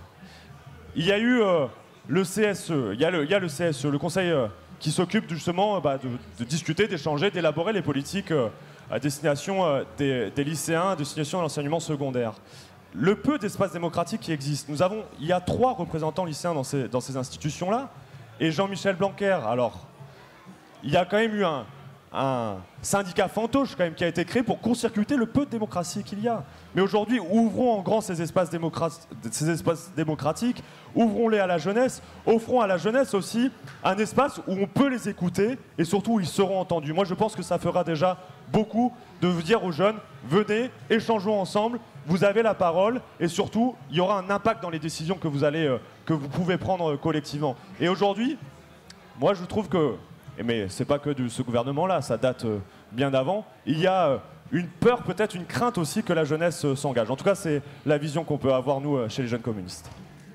Il y a eu euh, le C S E, il y a le, il y a le C S E, le conseil euh, qui s'occupe justement bah, de, de discuter, d'échanger, d'élaborer les politiques euh, à destination euh, des, des lycéens, à destination de l'enseignement secondaire. Le peu d'espace démocratique qui existe, nous avons, il y a trois représentants lycéens dans ces, dans ces institutions-là, et Jean-Michel Blanquer, alors, il y a quand même eu un... un syndicat fantoche quand même qui a été créé pour court-circuiter le peu de démocratie qu'il y a. Mais aujourd'hui, ouvrons en grand ces espaces, démocrat- ces espaces démocratiques, ouvrons-les à la jeunesse, offrons à la jeunesse aussi un espace où on peut les écouter et surtout où ils seront entendus. Moi, je pense que ça fera déjà beaucoup de vous dire aux jeunes, venez, échangeons ensemble, vous avez la parole et surtout, il y aura un impact dans les décisions que vous, allez, euh, que vous pouvez prendre euh, collectivement. Et aujourd'hui, moi, je trouve que mais ce n'est pas que de ce gouvernement-là, ça date euh, bien d'avant. Il y a euh, une peur, peut-être une crainte aussi que la jeunesse euh, s'engage. En tout cas, c'est la vision qu'on peut avoir, nous, euh, chez les jeunes communistes.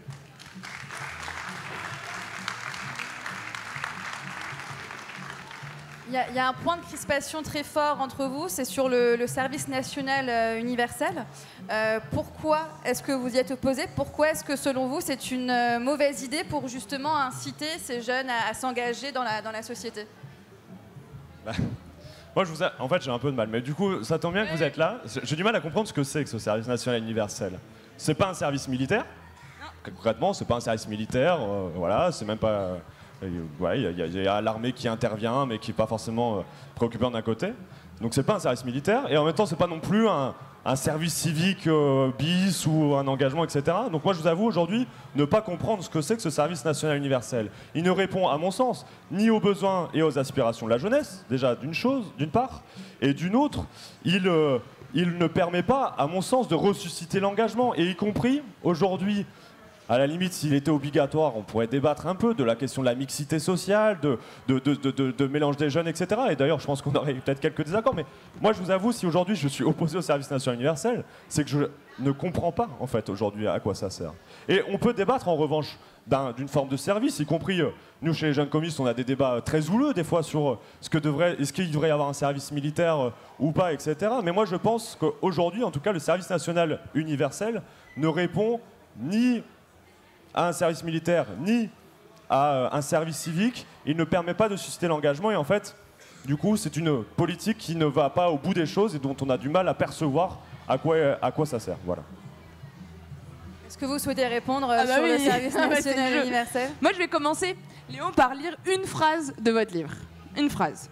Il y, y a un point de crispation très fort entre vous, c'est sur le, le service national euh, universel. Euh, pourquoi est-ce que vous y êtes opposé? Pourquoi est-ce que, selon vous, c'est une euh, mauvaise idée pour justement inciter ces jeunes à, à s'engager dans la, dans la société? bah, Moi, je vous a... en fait, j'ai un peu de mal. Mais du coup, ça tombe bien que vous êtes là. J'ai du mal à comprendre ce que c'est que ce service national universel. C'est pas un service militaire. Non. Concrètement, c'est pas un service militaire. Euh, voilà, c'est même pas... Il ouais, y, y, y a l'armée qui intervient, mais qui n'est pas forcément euh, préoccupante d'un côté. Donc c'est pas un service militaire, et en même temps c'est pas non plus un, un service civique euh, bis ou un engagement, et cetera. Donc moi je vous avoue aujourd'hui ne pas comprendre ce que c'est que ce service national universel. Il ne répond à mon sens ni aux besoins et aux aspirations de la jeunesse, déjà d'une chose, d'une part, et d'une autre, il, euh, il ne permet pas, à mon sens, de ressusciter l'engagement, et y compris aujourd'hui. À la limite, s'il était obligatoire, on pourrait débattre un peu de la question de la mixité sociale, de, de, de, de, de, de mélange des jeunes, et cetera. Et d'ailleurs, je pense qu'on aurait peut-être quelques désaccords. Mais moi, je vous avoue, si aujourd'hui je suis opposé au service national universel, c'est que je ne comprends pas, en fait, aujourd'hui, à quoi ça sert. Et on peut débattre, en revanche, d'un, d'une forme de service, y compris, euh, nous, chez les jeunes communistes, on a des débats très houleux, des fois, sur euh, ce que devrait, est-ce qu'il devrait y avoir un service militaire euh, ou pas, et cetera. Mais moi, je pense qu'aujourd'hui, en tout cas, le service national universel ne répond ni à un service militaire ni à un service civique. Il ne permet pas de susciter l'engagement et en fait, du coup, c'est une politique qui ne va pas au bout des choses et dont on a du mal à percevoir à quoi, à quoi ça sert. Voilà. Est-ce que vous souhaitez répondre ah bah sur oui. le service national universel? Moi, je vais commencer, Léon, par lire une phrase de votre livre. Une phrase.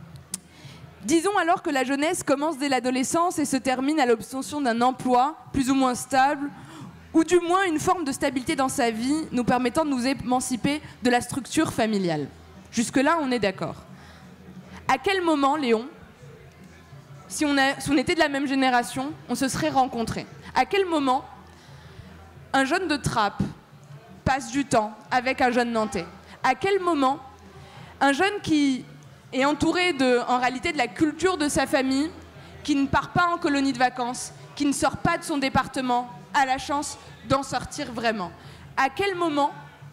Disons alors que la jeunesse commence dès l'adolescence et se termine à l'obtention d'un emploi plus ou moins stable, ou du moins une forme de stabilité dans sa vie, nous permettant de nous émanciper de la structure familiale. Jusque-là, on est d'accord. À quel moment, Léon, si on, a, si on était de la même génération, on se serait rencontrés? À quel moment un jeune de Trappes passe du temps avec un jeune Nantais? À quel moment un jeune qui est entouré, de, en réalité, de la culture de sa famille, qui ne part pas en colonie de vacances, qui ne sort pas de son département, a la chance d'en sortir vraiment? À quel moment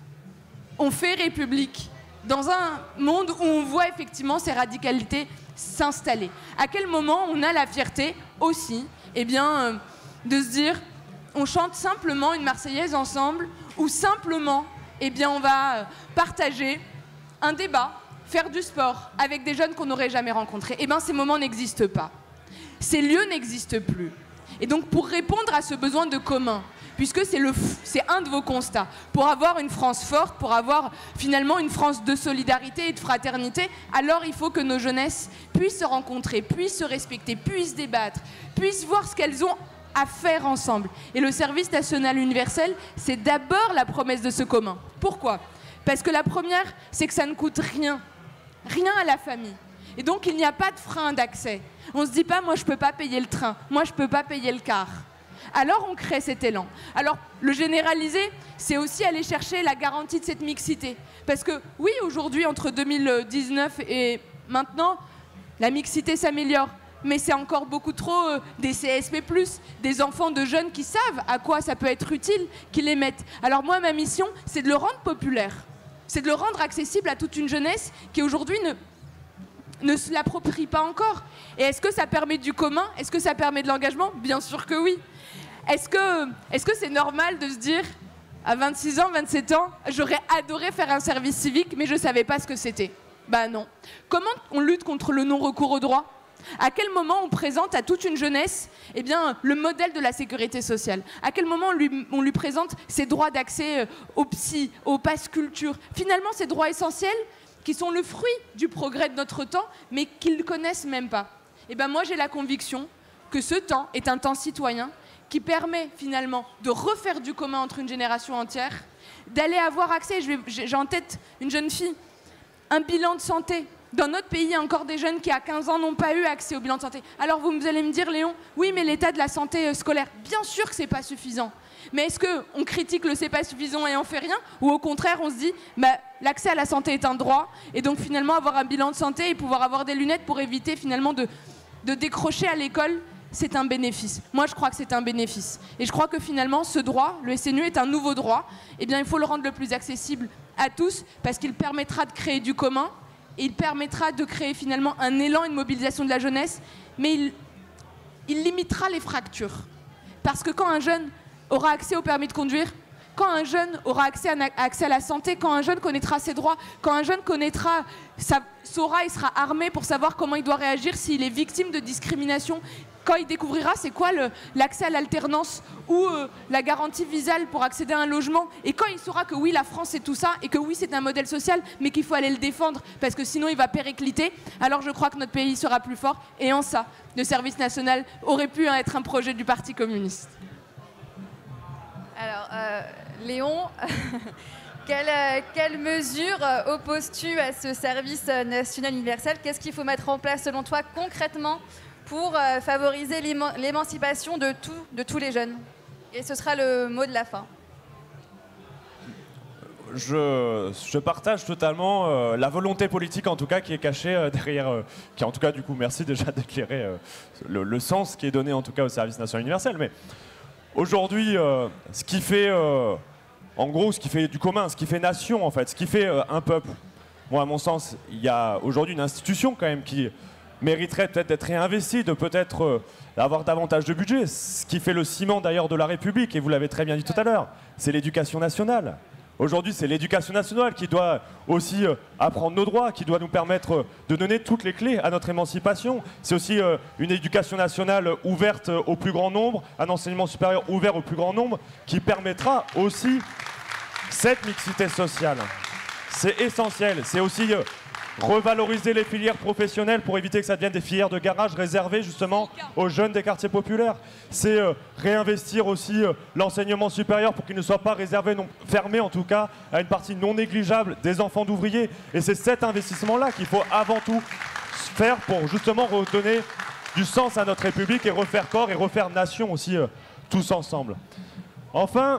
on fait République dans un monde où on voit effectivement ces radicalités s'installer? À quel moment on a la fierté aussi, eh bien, euh, de se dire on chante simplement une Marseillaise ensemble, ou simplement eh bien, on va euh, partager un débat, faire du sport avec des jeunes qu'on n'aurait jamais rencontrés? Eh bien, ces moments n'existent pas. Ces lieux n'existent plus. Et donc, pour répondre à ce besoin de commun, puisque c'est, le, c'est un de vos constats, pour avoir une France forte, pour avoir finalement une France de solidarité et de fraternité, alors il faut que nos jeunesses puissent se rencontrer, puissent se respecter, puissent débattre, puissent voir ce qu'elles ont à faire ensemble. Et le service national universel, c'est d'abord la promesse de ce commun. Pourquoi? Parce que la première, c'est que ça ne coûte rien, rien à la famille. Et donc, il n'y a pas de frein d'accès. On ne se dit pas, moi, je ne peux pas payer le train, moi, je ne peux pas payer le car. Alors, on crée cet élan. Alors, le généraliser, c'est aussi aller chercher la garantie de cette mixité. Parce que, oui, aujourd'hui, entre deux mille dix-neuf et maintenant, la mixité s'améliore. Mais c'est encore beaucoup trop euh, des C S P plus, des enfants de jeunes qui savent à quoi ça peut être utile, qui les mettent. Alors, moi, ma mission, c'est de le rendre populaire. C'est de le rendre accessible à toute une jeunesse qui, aujourd'hui, ne... ne se l'approprie pas encore. Et est-ce que ça permet du commun? Est-ce que ça permet de l'engagement? Bien sûr que oui. Est-ce que, est-ce que c'est normal de se dire, à vingt-six ans, vingt-sept ans, j'aurais adoré faire un service civique, mais je ne savais pas ce que c'était? Bah non. Comment on lutte contre le non-recours au droit? À quel moment on présente à toute une jeunesse eh bien, le modèle de la sécurité sociale? À quel moment on lui, on lui présente ses droits d'accès au psy, au pass culture? Finalement, ces droits essentiels qui sont le fruit du progrès de notre temps, mais qu'ils ne connaissent même pas. Et ben moi, j'ai la conviction que ce temps est un temps citoyen qui permet finalement de refaire du commun entre une génération entière, d'aller avoir accès, j'ai en tête une jeune fille, un bilan de santé. Dans notre pays, il y a encore des jeunes qui, à quinze ans, n'ont pas eu accès au bilan de santé. Alors vous allez me dire, Léon, oui, mais l'état de la santé scolaire, bien sûr que ce n'est pas suffisant. Mais est-ce qu'on critique le c'est pas suffisant et on fait rien? Ou au contraire, on se dit, bah, l'accès à la santé est un droit, et donc finalement avoir un bilan de santé et pouvoir avoir des lunettes pour éviter finalement de, de décrocher à l'école, c'est un bénéfice. Moi, je crois que c'est un bénéfice. Et je crois que finalement, ce droit, le S N U est un nouveau droit, eh bien, il faut le rendre le plus accessible à tous, parce qu'il permettra de créer du commun, et il permettra de créer finalement un élan, une mobilisation de la jeunesse, mais il, il limitera les fractures. Parce que quand un jeune aura accès au permis de conduire, quand un jeune aura accès à, accès à la santé, quand un jeune connaîtra ses droits, quand un jeune connaîtra, sa, saura et sera armé pour savoir comment il doit réagir s'il est victime de discrimination, quand il découvrira c'est quoi l'accès à l'alternance ou euh, la garantie visale pour accéder à un logement, et quand il saura que oui, la France c'est tout ça, et que oui, c'est un modèle social, mais qu'il faut aller le défendre, parce que sinon il va péricliter, alors je crois que notre pays sera plus fort, et en ça, le service national aurait pu être un projet du Parti communiste. Alors, euh, Léon, quelle, euh, quelle mesure euh, opposes-tu à ce service euh, national universel? Qu'est-ce qu'il faut mettre en place, selon toi, concrètement, pour euh, favoriser l'émancipation de, tout, de tous les jeunes? Et ce sera le mot de la fin. Je, je partage totalement euh, la volonté politique, en tout cas, qui est cachée euh, derrière... Euh, qui, en tout cas, du coup, merci déjà d'éclairer euh, le, le sens qui est donné, en tout cas, au service national universel. Mais aujourd'hui, euh, ce qui fait... Euh, en gros, ce qui fait du commun, ce qui fait nation, en fait, ce qui fait euh, un peuple. Moi, à mon sens, il y a aujourd'hui une institution, quand même, qui mériterait peut-être d'être réinvestie, de peut-être euh, avoir davantage de budget. Ce qui fait le ciment, d'ailleurs, de la République, et vous l'avez très bien dit tout à l'heure, c'est l'éducation nationale. Aujourd'hui, c'est l'éducation nationale qui doit aussi euh, apprendre nos droits, qui doit nous permettre euh, de donner toutes les clés à notre émancipation. C'est aussi euh, une éducation nationale ouverte euh, au plus grand nombre, un enseignement supérieur ouvert au plus grand nombre, qui permettra aussi cette mixité sociale. C'est essentiel. C'est aussi euh, revaloriser les filières professionnelles pour éviter que ça devienne des filières de garage réservées justement aux jeunes des quartiers populaires. C'est euh, réinvestir aussi euh, l'enseignement supérieur pour qu'il ne soit pas réservé, non, fermé en tout cas, à une partie non négligeable des enfants d'ouvriers. Et c'est cet investissement-là qu'il faut avant tout faire pour justement redonner du sens à notre République et refaire corps et refaire nation aussi euh, tous ensemble. Enfin,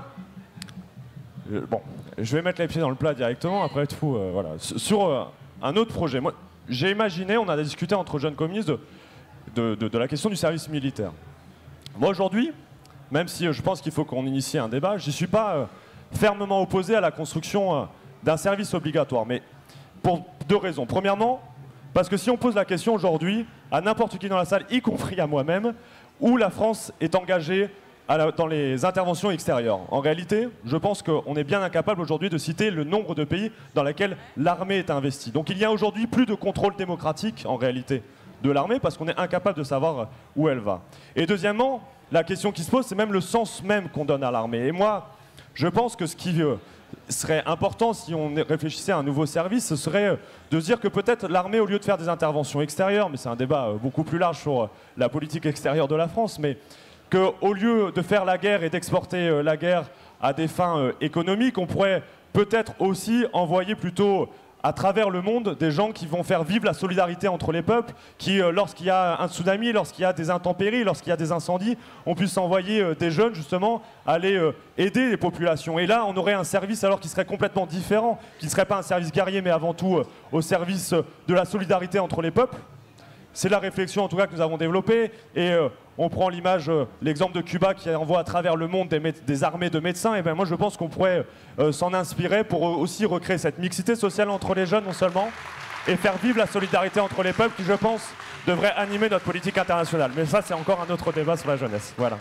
euh, bon, je vais mettre les pieds dans le plat directement, après tout, euh, voilà. Sur... Euh, un autre projet. Moi, j'ai imaginé, on a discuté entre jeunes communistes de, de, de, de la question du service militaire. Moi, aujourd'hui, même si euh, je pense qu'il faut qu'on initie un débat, je n'y suis pas euh, fermement opposé à la construction euh, d'un service obligatoire. Mais pour deux raisons. Premièrement, parce que si on pose la question aujourd'hui à n'importe qui dans la salle, y compris à moi-même, où la France est engagée à la, dans les interventions extérieures. En réalité, je pense qu'on est bien incapable aujourd'hui de citer le nombre de pays dans lesquels l'armée est investie. Donc il y a aujourd'hui plus de contrôle démocratique, en réalité, de l'armée, parce qu'on est incapable de savoir où elle va. Et deuxièmement, la question qui se pose, c'est même le sens même qu'on donne à l'armée. Et moi, je pense que ce qui euh, serait important, si on réfléchissait à un nouveau service, ce serait euh, de se dire que peut-être l'armée, au lieu de faire des interventions extérieures, mais c'est un débat euh, beaucoup plus large sur euh, la politique extérieure de la France, mais qu'au lieu de faire la guerre et d'exporter euh, la guerre à des fins euh, économiques, on pourrait peut-être aussi envoyer plutôt à travers le monde des gens qui vont faire vivre la solidarité entre les peuples, qui, euh, lorsqu'il y a un tsunami, lorsqu'il y a des intempéries, lorsqu'il y a des incendies, on puisse envoyer euh, des jeunes justement aller euh, aider les populations. Et là, on aurait un service alors qui serait complètement différent, qui ne serait pas un service guerrier, mais avant tout euh, au service euh, de la solidarité entre les peuples. C'est la réflexion en tout cas que nous avons développée, et euh, on prend l'image, euh, l'exemple de Cuba qui envoie à travers le monde des, des armées de médecins, et bien moi je pense qu'on pourrait euh, s'en inspirer pour euh, aussi recréer cette mixité sociale entre les jeunes non seulement, et faire vivre la solidarité entre les peuples qui je pense devrait animer notre politique internationale. Mais ça c'est encore un autre débat sur la jeunesse. Voilà.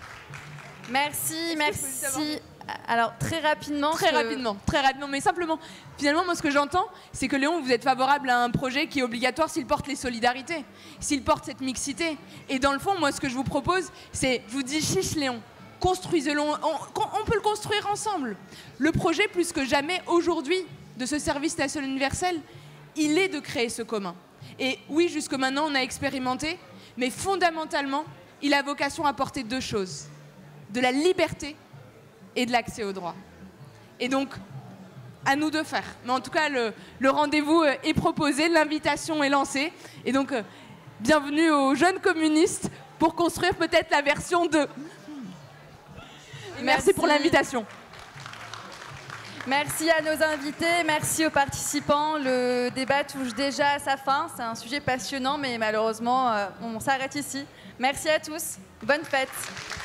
Merci, merci. Alors très rapidement. Très que... rapidement, très rapidement, mais simplement, finalement, moi ce que j'entends, c'est que Léon, vous êtes favorable à un projet qui est obligatoire s'il porte les solidarités, s'il porte cette mixité. Et dans le fond, moi ce que je vous propose, c'est, je vous dis chiche Léon, construisez-le, on, on peut le construire ensemble. Le projet, plus que jamais aujourd'hui, de ce service national universel, il est de créer ce commun. Et oui, jusque maintenant, on a expérimenté, mais fondamentalement, il a vocation à porter deux choses, de la liberté et de l'accès au droit. Et donc, à nous de faire. Mais en tout cas, le, le rendez-vous est proposé, l'invitation est lancée. Et donc, euh, bienvenue aux jeunes communistes pour construire peut-être la version deux. Merci, Merci pour l'invitation. Merci à nos invités, merci aux participants. Le débat touche déjà à sa fin. C'est un sujet passionnant, mais malheureusement, euh, on s'arrête ici. Merci à tous. Bonne fête.